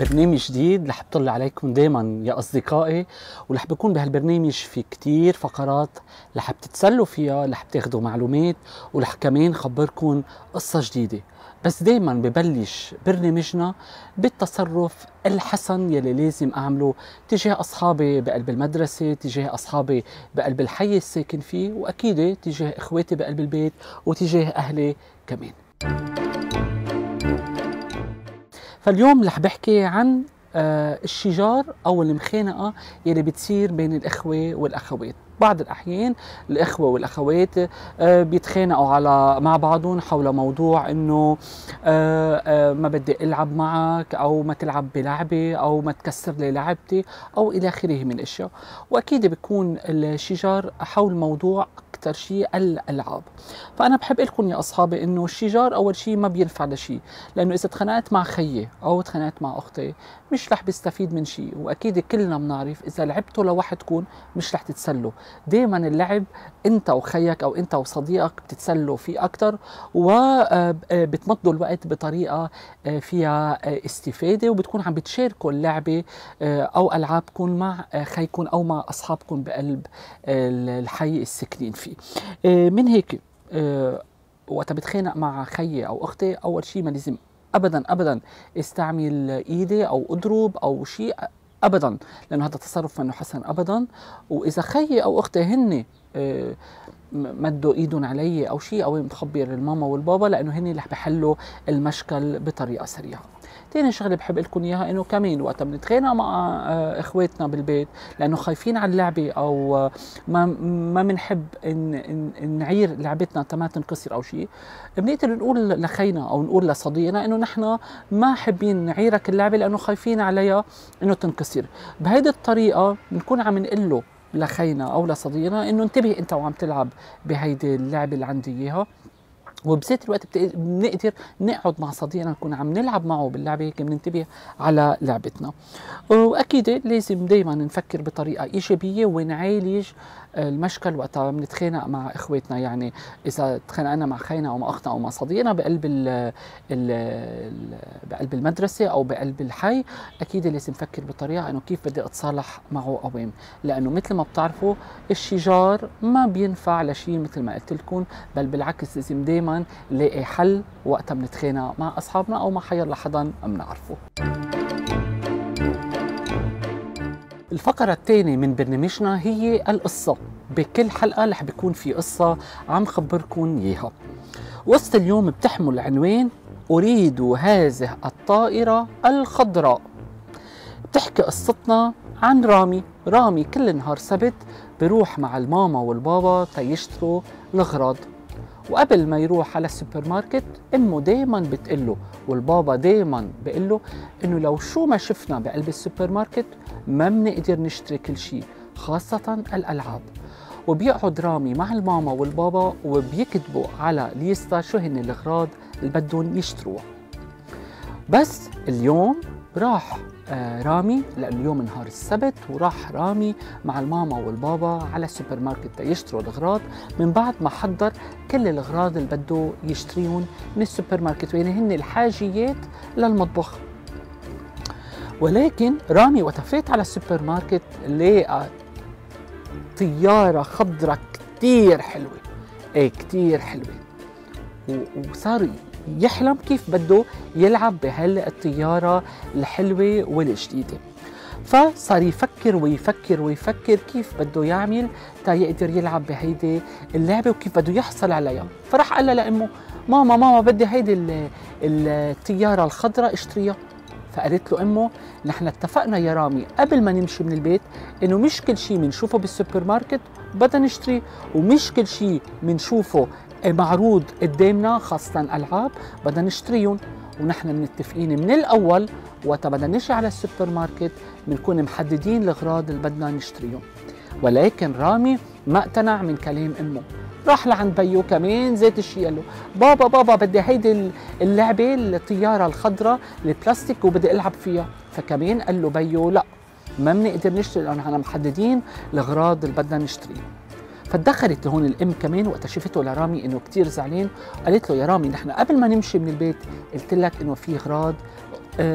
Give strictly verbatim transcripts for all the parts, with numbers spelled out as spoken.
برنامج جديد رح بطلع عليكم دايما يا اصدقائي، ورح بكون بهالبرنامج في كتير فقرات رح بتتسلوا فيها، رح بتاخذوا معلومات، ورح كمان خبركم قصة جديدة. بس دايما ببلش برنامجنا بالتصرف الحسن يلي لازم اعمله تجاه اصحابي بقلب المدرسة، تجاه اصحابي بقلب الحي الساكن فيه، واكيد تجاه اخواتي بقلب البيت وتجاه اهلي كمان. فاليوم رح بحكي عن آه الشجار او المخانقه يلي بتصير بين الاخوه والاخوات. بعض الاحيان الاخوه والاخوات آه بيتخانقوا على مع بعضهم حول موضوع انه آه آه ما بدي العب معك، او ما تلعب بلعبه، او ما تكسر لي لعبتي، او الى اخره من الاشياء. واكيد بيكون الشجار حول موضوع اكثر شيء الالعاب. فانا بحب لكم يا اصحابي انه الشجار اول شيء ما بينفع لشيء، لانه اذا تخانقت مع خيي او تخانقت مع اختي مش رح بيستفيد من شيء. واكيد كلنا بنعرف اذا لعبتوا لوحدكم مش رح تتسلوا. دائما اللعب انت وخيك او انت وصديقك بتتسلوا فيه اكثر، وبتمضوا الوقت بطريقه فيها استفاده، وبتكون عم بتشاركوا اللعبه او العابكم مع خيكم او مع اصحابكم بقلب الحي الساكنين فيه. من هيك وقت بتخانق مع خيي او اختي اول شيء ما لازم ابدا ابدا استعمل ايدي او اضرب او شيء ابدا، لانه هذا تصرف منه حسن ابدا. واذا خيي او اختي هن مدوا ايدهم علي او شيء، او مخبر الماما والبابا، لانه هن اللي رح بحلوا المشكل بطريقه سريعه. ثاني شغله بحب لكم اياها انه كمان وقت بنتخانق مع اخواتنا بالبيت لانه خايفين على اللعبه، او ما ما بنحب إن, إن نعير لعبتنا تما تنكسر او شيء، بنقدر نقول لخينا او نقول لصديقنا انه نحن ما حابين نعيرك اللعبه لانه خايفين عليها انه تنكسر. بهيدي الطريقه بنكون عم نقول له لخينا او لصديقنا انه انتبه انت وعم تلعب بهيدي اللعبه اللي عندي اياها. وبذات الوقت بنقدر نقعد مع صديقنا نكون عم نلعب معه باللعبه هيك بننتبه على لعبتنا. واكيد لازم دائما نفكر بطريقه ايجابيه ونعالج المشكل وقت بنتخانق مع اخواتنا. يعني اذا تخانقنا مع خينا او مع اختنا او مع صديقنا بقلب ال ال بقلب المدرسه او بقلب الحي، اكيد لازم نفكر بطريقه انه كيف بدي اتصالح معه قوام، لانه مثل ما بتعرفوا الشجار ما بينفع لشيء مثل ما قلت لكم، بل بالعكس لازم دائما نلاقي حل وقت بنتخانق مع اصحابنا او مع حير لحدا بنعرفه. الفقرة الثانية من برنامجنا هي القصة. بكل حلقة رح بيكون في قصة عم خبركم إياها. قصة اليوم بتحمل عنوان أريد هذه الطائرة الخضراء. بتحكي قصتنا عن رامي. رامي كل نهار سبت بيروح مع الماما والبابا تيشتروا الأغراض، وقبل ما يروح على السوبر ماركت امه دايما بتقله والبابا دايما بقله انه لو شو ما شفنا بقلب السوبر ماركت ما بنقدر نشتري كل شيء، خاصة الألعاب. وبيقعد رامي مع الماما والبابا وبيكتبوا على ليستا شو هن الأغراض اللي بدهم يشتروها. بس اليوم راح آه رامي، لأنه اليوم نهار السبت، وراح رامي مع الماما والبابا على السوبر ماركت يشتروا الأغراض من بعد ما حضر كل الأغراض اللي بده يشتريهم من السوبر ماركت، وين هن الحاجيات للمطبخ. ولكن رامي وقت فات على السوبر ماركت لقى طيارة خضراء كتير حلوة، ايه كتير حلوة، وصار يحلم كيف بده يلعب بهالطيارة الحلوة والجديدة. فصار يفكر ويفكر ويفكر كيف بده يعمل تا يقدر يلعب بهيدي اللعبة وكيف بده يحصل عليها. فراح قال لأمه ماما ماما بدي هيدي الطيارة الخضراء اشتريها. فقالت له امه نحن اتفقنا يا رامي قبل ما نمشي من البيت انه مش كل شيء بنشوفه بالسوبر ماركت بدنا نشتريه، ومش كل شيء بنشوفه معروض قدامنا خاصة الألعاب بدنا نشتريهم، ونحن متفقين من الأول وقت بدنا نجي على السوبر ماركت بنكون محددين الأغراض اللي بدنا نشتريهم. ولكن رامي ما اقتنع من كلام أمه، راح لعند بيو كمان ذات الشيء قال له بابا بابا بدي هيدي اللعبة الطيارة الخضراء البلاستيك وبدي ألعب فيها. فكمان قال له بيو لا ما بنقدر نشتري لأنه نحن محددين الأغراض اللي بدنا نشتريها. فتدخلت هون الام كمان وقت شفته لرامي انه كثير زعلان، قالت له يا رامي نحن قبل ما نمشي من البيت قلت لك انه في اغراض آه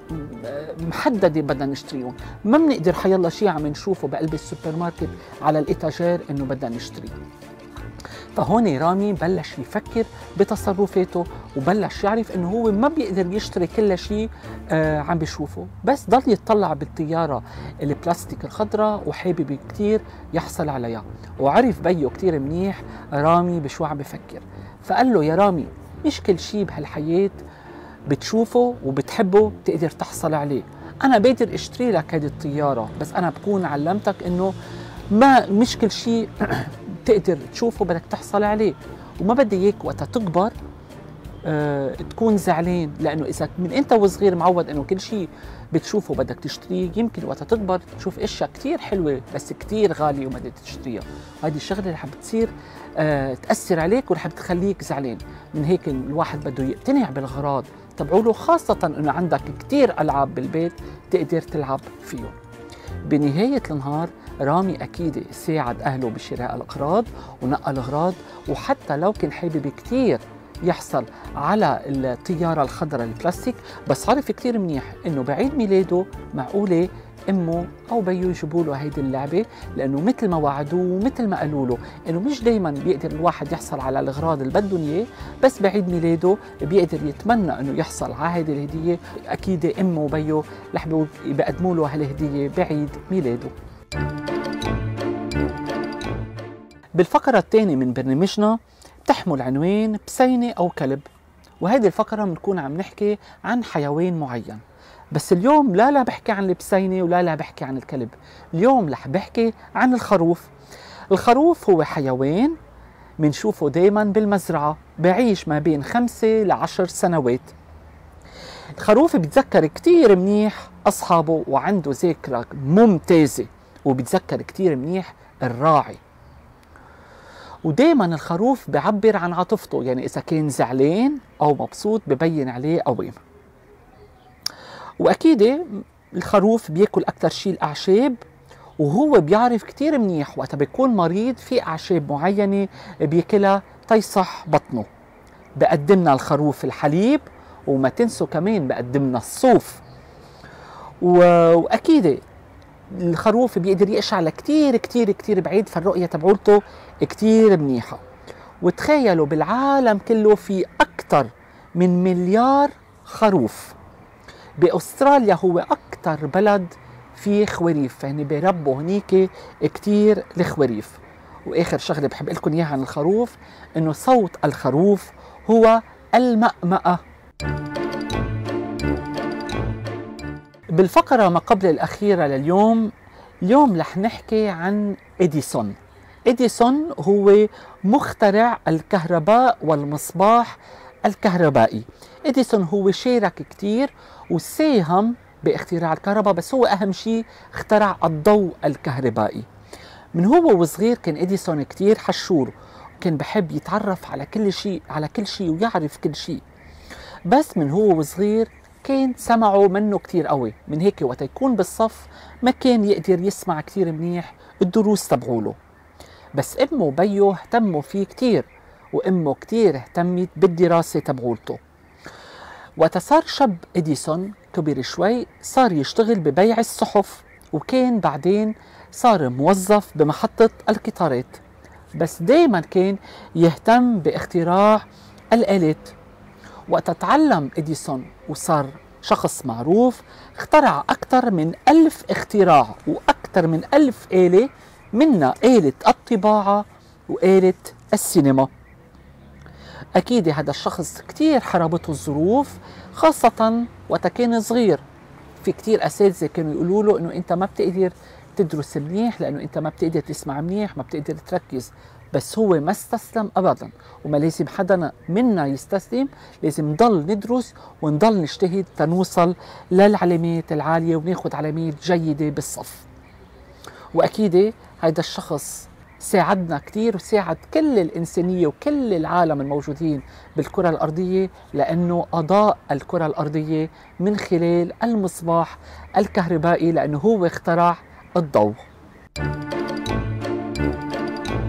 محدده بدنا نشتريهم، ما بنقدر حيالله شيء عم نشوفه بقلب السوبر ماركت على الاتاجير انه بدنا نشتريه. فهون رامي بلش يفكر بتصرفاته وبلش يعرف انه هو ما بيقدر يشتري كل شيء آه عم بيشوفه، بس ضل يتطلع بالطياره البلاستيك الخضراء وحابب كثير يحصل عليها. وعرف بيو كثير منيح رامي بشو عم بفكر، فقال له يا رامي مش كل شيء بهالحياه بتشوفه وبتحبه بتقدر تحصل عليه، انا بقدر اشتري لك هذه الطياره بس انا بكون علمتك انه ما مش كل شيء تقدر تشوفه بدك تحصل عليه، وما بدي اياك وقت تكبر أه تكون زعلان، لانه اذا من انت وصغير معود انه كل شيء بتشوفه بدك تشتريه، يمكن وقت تكبر تشوف اشياء كثير حلوه بس كثير غاليه وما بدك تشتريها. هذه الشغله رح بتصير أه تاثر عليك ورح بتخليك زعلان. من هيك الواحد بده يقتنع بالاغراض تبعوله، خاصه انه عندك كثير العاب بالبيت تقدر تلعب فيهم. بنهايه النهار رامي أكيد ساعد أهله بشراء الأغراض ونقى الأغراض، وحتى لو كان حابب كتير يحصل على الطيارة الخضراء البلاستيك، بس عرف كتير منيح إنه بعيد ميلاده معقولة امه او بيو يجيبوا له هيدي اللعبه، لانه مثل ما وعدوه ومثل ما قالوا له انه مش دائما بيقدر الواحد يحصل على الاغراض اللي بدهم اياه، بس بعيد ميلاده بيقدر يتمنى انه يحصل على هيدي الهديه. اكيد امه وبيو رح بيقدموا له هالهديه بعيد ميلاده. بالفقرة الثانية من برنامجنا بتحمل عنوان بسينة أو كلب، وهذه الفقرة بنكون عم نحكي عن حيوان معين، بس اليوم لا لا بحكي عن البسينة ولا لا بحكي عن الكلب، اليوم رح بحكي عن الخروف. الخروف هو حيوان بنشوفه دايما بالمزرعة، بعيش ما بين خمسة لعشر سنوات. الخروف بيتذكر كتير منيح أصحابه وعنده ذاكرة ممتازة، وبيتذكر كتير منيح الراعي. ودايما الخروف بيعبر عن عاطفته، يعني إذا كان زعلان أو مبسوط ببين عليه قوام. وأكيد الخروف بياكل أكثر شيء الأعشاب، وهو بيعرف كتير منيح وقت بيكون مريض في أعشاب معينة بياكلها تيصح بطنه. بقدمنا الخروف الحليب، وما تنسوا كمان بقدمنا الصوف. وأكيد الخروف بيقدر يقشع كتير كتير كتير بعيد، فالرؤية تبعولته كتير منيحة. وتخيلوا بالعالم كله في أكثر من مليار خروف. بأستراليا هو أكثر بلد فيه خواريف، يعني بيربوا هنيك كتير الخواريف. وآخر شغلة بحب لكم إياها عن الخروف، إنه صوت الخروف هو المأمأة. بالفقرة ما قبل الأخيرة لليوم، اليوم رح نحكي عن إديسون. إديسون هو مخترع الكهرباء والمصباح الكهربائي. إديسون هو شارك كتير وساهم باختراع الكهرباء، بس هو أهم شيء اخترع الضوء الكهربائي. من هو وصغير كان إديسون كتير حشور، كان بحب يتعرف على كل شيء على كل شيء ويعرف كل شيء، بس من هو وصغير كان سمعه منه كتير قوي، من هيك وقت يكون بالصف ما كان يقدر يسمع كتير منيح الدروس تبعوله. بس امه وبيه اهتموا فيه كتير، وامه كتير اهتمت بالدراسة تبعولته. وقت صار شاب إديسون كبر شوي، صار يشتغل ببيع الصحف، وكان بعدين صار موظف بمحطة القطارات. بس دايما كان يهتم باختراع الآلات. وقت تعلم إديسون وصار شخص معروف، اخترع أكثر من ألف اختراع وأكثر من ألف آلة، منها آلة الطباعة وآلة السينما. أكيد هذا الشخص كتير حربته الظروف، خاصة وقت كان صغير. في كتير أساتذة كانوا يقولوا له إنه أنت ما بتقدر تدرس منيح، لأنه أنت ما بتقدر تسمع منيح، ما بتقدر تركز. بس هو ما استسلم أبدا، وما لازم حدا منا يستسلم، لازم نضل ندرس ونضل نجتهد تنوصل للعلامات العالية وناخد علامات جيدة بالصف. وأكيد هذا الشخص ساعدنا كتير وساعد كل الإنسانية وكل العالم الموجودين بالكرة الأرضية، لأنه أضاء الكرة الأرضية من خلال المصباح الكهربائي، لأنه هو اخترع الضوء.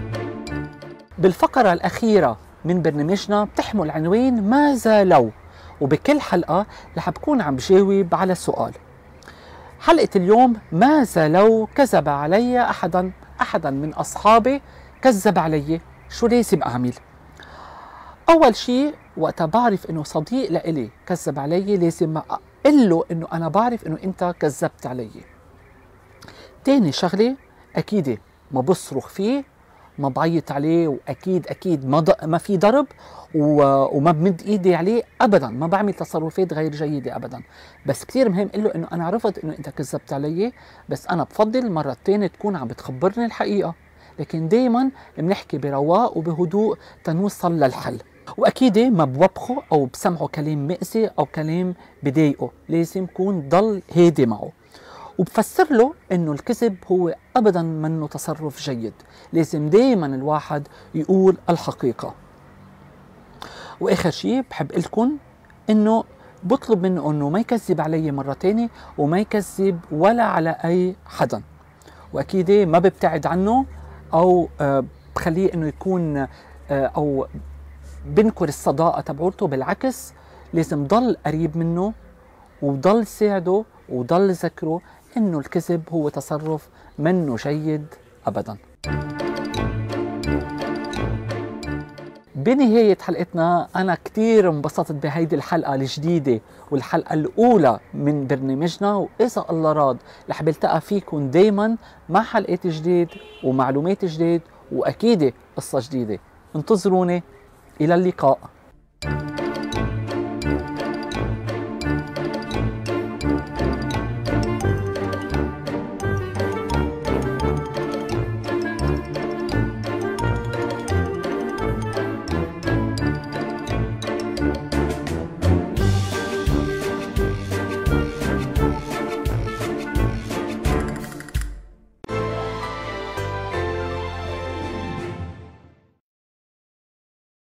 بالفقرة الأخيرة من برنامجنا بتحمل عنوان ماذا لو، وبكل حلقة رح بكون عم بجاوب على سؤال. حلقة اليوم: ماذا لو كذب علي أحدا أحدا من أصحابي كذب علي، شو لازم أعمل؟ أول شيء وقتا بعرف إنه صديق لإلي كذب علي لازم أقول له إنه أنا بعرف إنه أنت كذبت علي. تاني شغلة أكيد ما بصرخ فيه، ما بعيط عليه، وأكيد أكيد ما, ما في ضرب وما بمد إيدي عليه أبدا، ما بعمل تصرفات غير جيدة أبدا. بس كتير مهم أقول له إنه أنا عرفت إنه أنت كذبت علي، بس أنا بفضل مرة تانية تكون عم بتخبرني الحقيقة. لكن دايما بنحكي برواق وبهدوء تنوصل للحل. واكيد ما بوبخه او بسمعه كلام مأذي او كلام بضايقه، لازم يكون ضل هادي معه. وبفسر له انه الكذب هو ابدا منه تصرف جيد، لازم دائما الواحد يقول الحقيقه. واخر شيء بحب لكم انه بطلب منه انه ما يكذب علي مره ثانيه، وما يكذب ولا على اي حدا. واكيد ما ببتعد عنه او بخليه انه يكون او بنكر الصداقة تبعولته، بالعكس لازم ضل قريب منه وضل ساعده وضل ذكره انه الكذب هو تصرف منه جيد ابدا. بنهاية حلقتنا أنا كتير انبسطت بهيدي الحلقة الجديدة والحلقة الأولى من برنامجنا، وإذا الله راد رح بلتقى فيكم دايما مع حلقات جديد ومعلومات جديد وأكيد قصة جديدة. انتظروني، إلى اللقاء.